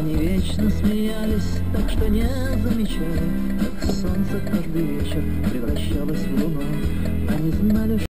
Они вечно смеялись, так что не замечали, как солнце каждый вечер превращалось в луну. Они знали,